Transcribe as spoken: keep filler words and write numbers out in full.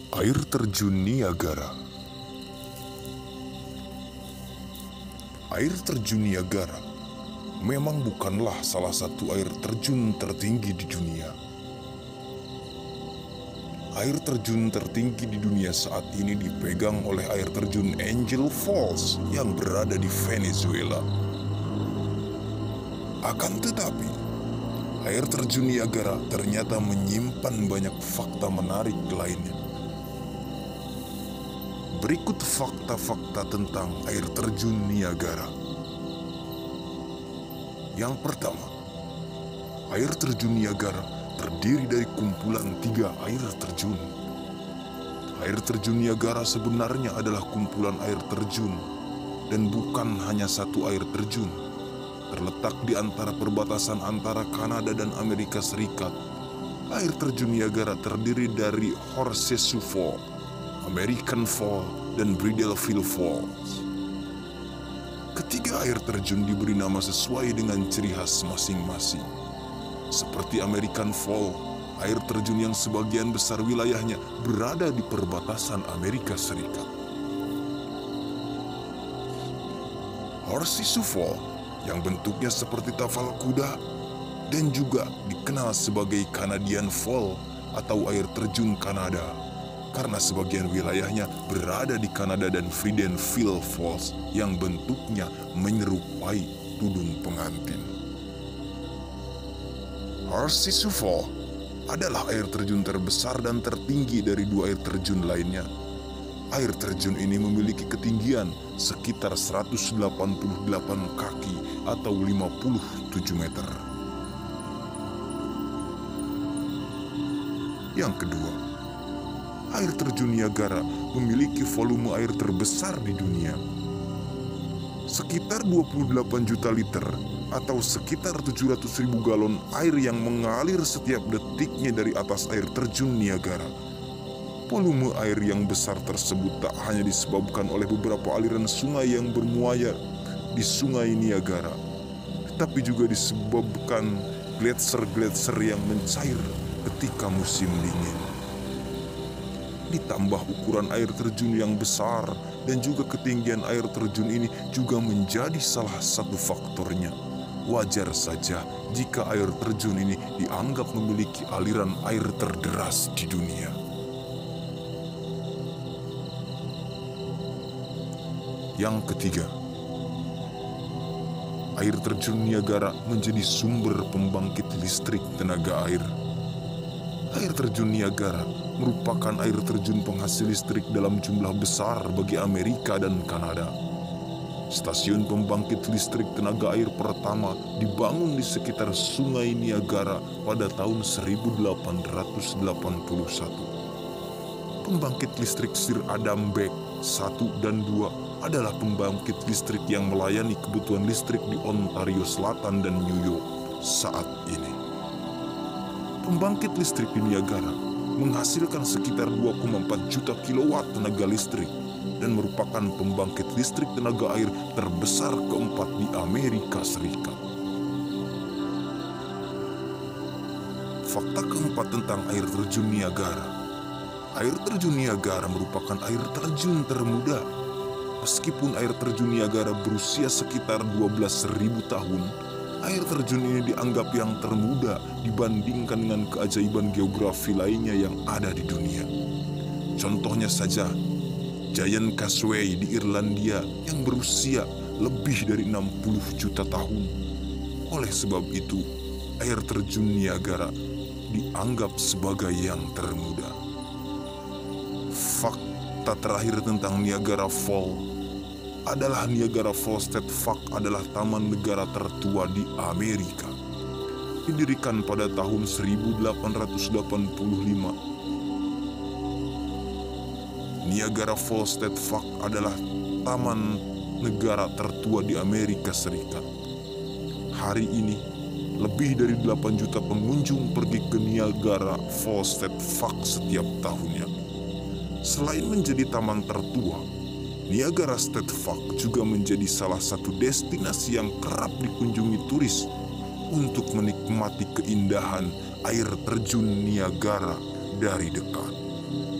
Air terjun Niagara. Air terjun Niagara memang bukanlah salah satu air terjun tertinggi di dunia. Air terjun tertinggi di dunia saat ini dipegang oleh air terjun Angel Falls yang berada di Venezuela. Akan tetapi, air terjun Niagara ternyata menyimpan banyak fakta menarik lainnya. Berikut fakta-fakta tentang air terjun Niagara. Yang pertama, air terjun Niagara terdiri dari kumpulan tiga air terjun. Air terjun Niagara sebenarnya adalah kumpulan air terjun dan bukan hanya satu air terjun. Terletak di antara perbatasan antara Kanada dan Amerika Serikat, air terjun Niagara terdiri dari Horsesu Fall, American Fall, dan Bridalveil Falls. Ketiga air terjun diberi nama sesuai dengan ciri khas masing-masing. Seperti American Fall, air terjun yang sebagian besar wilayahnya berada di perbatasan Amerika Serikat. Horsesu Fall, yang bentuknya seperti taval kuda, dan juga dikenal sebagai Canadian Fall atau air terjun Kanada, karena sebagian wilayahnya berada di Kanada, dan Bridalveil Falls yang bentuknya menyerupai tudung pengantin. Horsesu Fall adalah air terjun terbesar dan tertinggi dari dua air terjun lainnya. Air terjun ini memiliki ketinggian sekitar seratus delapan puluh delapan kaki atau lima puluh tujuh meter. Yang kedua, air terjun Niagara memiliki volume air terbesar di dunia. Sekitar dua puluh delapan juta liter atau sekitar tujuh ratus ribu galon air yang mengalir setiap detiknya dari atas air terjun Niagara. Volume air yang besar tersebut tak hanya disebabkan oleh beberapa aliran sungai yang bermuara di sungai Niagara, tetapi juga disebabkan gletser-gletser yang mencair ketika musim dingin. Ditambah ukuran air terjun yang besar dan juga ketinggian air terjun ini juga menjadi salah satu faktornya. Wajar saja jika air terjun ini dianggap memiliki aliran air terderas di dunia. Yang ketiga, air terjun Niagara menjadi sumber pembangkit listrik tenaga air. Air terjun Niagara merupakan air terjun penghasil listrik dalam jumlah besar bagi Amerika dan Kanada. Stasiun pembangkit listrik tenaga air pertama dibangun di sekitar sungai Niagara pada tahun seribu delapan ratus delapan puluh satu. Pembangkit listrik Sir Adam Beck satu dan dua adalah pembangkit listrik yang melayani kebutuhan listrik di Ontario Selatan dan New York saat ini. Pembangkit listrik di Niagara menghasilkan sekitar dua koma empat juta kilowatt tenaga listrik dan merupakan pembangkit listrik tenaga air terbesar keempat di Amerika Serikat. Fakta keempat tentang air terjun Niagara. Air terjun Niagara merupakan air terjun termuda. Meskipun air terjun Niagara berusia sekitar dua belas ribu tahun, air terjun ini dianggap yang termuda dibandingkan dengan keajaiban geografi lainnya yang ada di dunia. Contohnya saja, Giant Causeway di Irlandia yang berusia lebih dari enam puluh juta tahun. Oleh sebab itu, air terjun Niagara dianggap sebagai yang termuda. Fakta terakhir tentang Niagara Falls adalah Niagara Falls State Park adalah taman negara tertua di Amerika. Didirikan pada tahun seribu delapan ratus delapan puluh lima. Niagara Falls State Park adalah taman negara tertua di Amerika Serikat. Hari ini, lebih dari delapan juta pengunjung pergi ke Niagara Falls State Park setiap tahunnya. Selain menjadi taman tertua, Niagara State Park juga menjadi salah satu destinasi yang kerap dikunjungi turis untuk menikmati keindahan air terjun Niagara dari dekat.